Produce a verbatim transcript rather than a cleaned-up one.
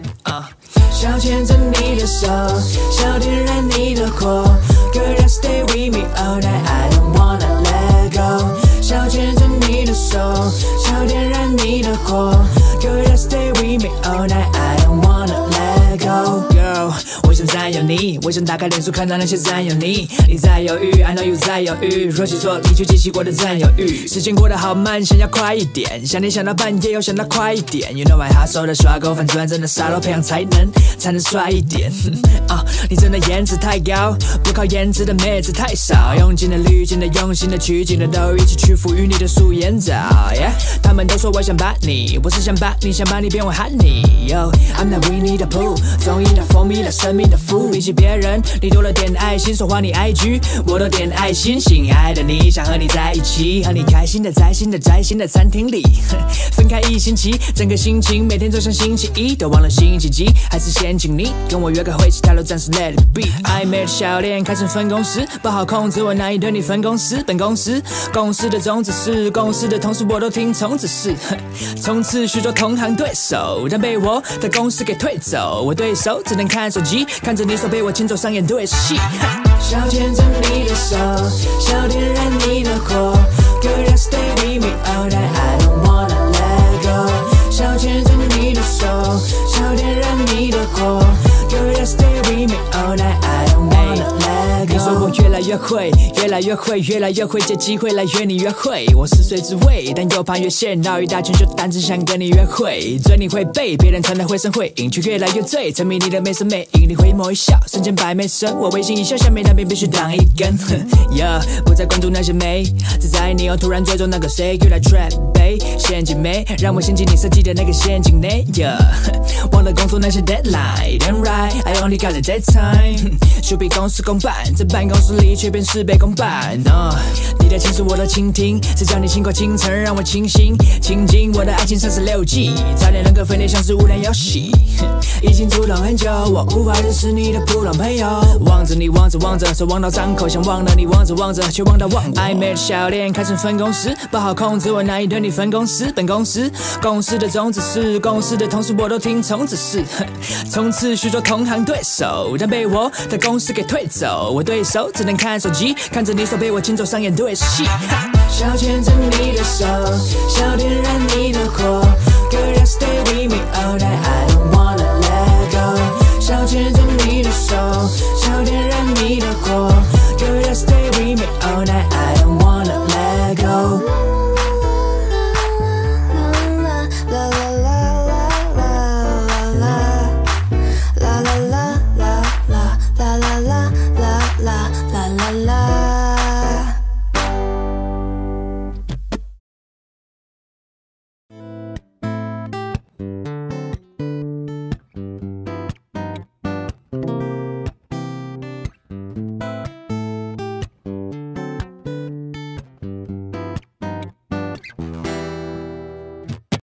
啊，想牵着你的手，想点燃你的火 ，Girl just stay with me all night, I don't wanna let go。想牵着你的手，想点燃你的火 ，Girl just stay with me all night, I don't wanna let go。Girl， 我想占有你，我想打开脸书看到那些占有你，你在犹豫 ，I know you 在犹豫，若起错你就激起我的占有欲。时间过得好慢，想要快一点，想你想到半夜又想到快一点。You know I hustle 的刷狗，反转真的傻到培养才能才能帅一点。啊、oh, 你真的颜值太高，不靠颜值的妹子太少，用尽了滤镜的，用心的，取景的，都一起去赋予你的素颜照。Yeah， 他们都说我想把你，我是想把你，想把你变为喊你。Yo， I'm not Winnie the Pooh， 综艺的蜂蜜了生命的负，比起别人，你多了点爱心，说话你 I G， 我都点爱心，心爱的你，想和你在一起，和你开心的在新的摘星的餐厅里，分开一星期，整个心情每天都像星期一，都忘了星期几，还是先请你跟我约个会，其他都暂时 let it be。暧昧的笑脸开成分公司，不好控制我难以对你分公司，本公司公司的宗旨是，公司的同事我都听从指示，从此许多同行对手，但被我的公司给推走，我对手只能看手机，看着你手被我牵走上演对戏。想牵着你的手，想点燃你的火 ，Girl just stay with me all night, I don't wanna let go。想牵着你的手，想点燃你的火 ，Girl just stay with me all night, I don't wanna let go。你说我越来越会，越来越会，越来越会借机会来约你约会。我是谁之味，但又怕越线绕一大圈，就单纯想跟你约会。嘴你会背，别人传来绘声绘影，却越来越醉，沉迷你的美声美影。你回眸一笑，瞬间百媚生，我微信一笑，下面那边必须挡一根。Yeah， 不再关注那些美，只在意你又突然追踪那个谁，越来 trap 杯陷阱妹，让我陷进你设计的那个陷阱内。Yeah， 忘了工作那些 deadline， damn right，I only got a daytime。就比公事公办，在办公室里却变事倍功半。Uh， 你的情书我都倾听，谁叫你轻快倾城，让我清醒，倾尽我的爱情三十六计，差点人格分裂像是无聊游戏。已经阻挡很久，我无法认识你的普通朋友。望着你，望着望着，手望到张口，想忘了你，望着望着，却望到忘我。暧昧的笑脸开成分公司，不好控制我难以对你分公司，本公司公司的宗旨是，公司的同事我都听从指示，从此许多同行对手，但被我的公司给推走，我对手只能看手机，看着你手被我牵走上演对戏。想牵着你的手，想点燃你的火 ，Girl just stay with me all night, I don't wanna let go。想牵着你的手，想点燃你的火 ，Girl just stay with me all night, I don't wanna let go。 la la la